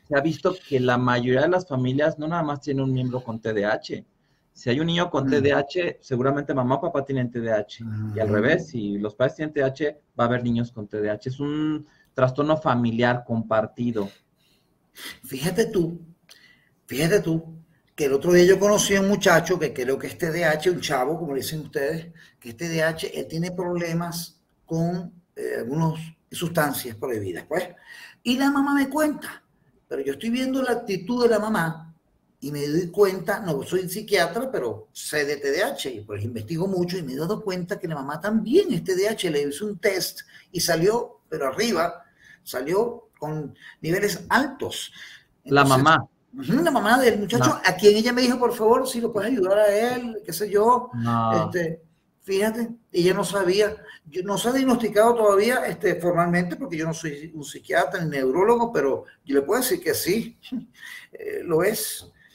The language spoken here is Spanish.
se ha visto que la mayoría de las familias no nada más tiene un miembro con TDAH. Si hay un niño con TDAH, seguramente mamá o papá tienen TDAH. Y al revés, si los padres tienen TDAH, va a haber niños con TDAH. Es un trastorno familiar compartido. Fíjate tú, fíjate tú, que el otro día yo conocí a un muchacho que creo que es TDAH, un chavo, como le dicen ustedes, que es TDAH, él tiene problemas con algunas sustancias prohibidas, pues. Y la mamá me cuenta, pero yo estoy viendo la actitud de la mamá y me doy cuenta, no soy psiquiatra, pero sé de TDAH, y pues investigo mucho y me he dado cuenta que la mamá también es TDAH, le hice un test y salió, pero arriba, salió con niveles altos. La Entonces, mamá. la mamá del muchacho, No, a quien ella me dijo, por favor, si lo puedes ayudar a él, qué sé yo, no. fíjate, ella no sabía, yo no se ha diagnosticado todavía formalmente, porque yo no soy un psiquiatra ni neurólogo, pero yo le puedo decir que sí, lo es.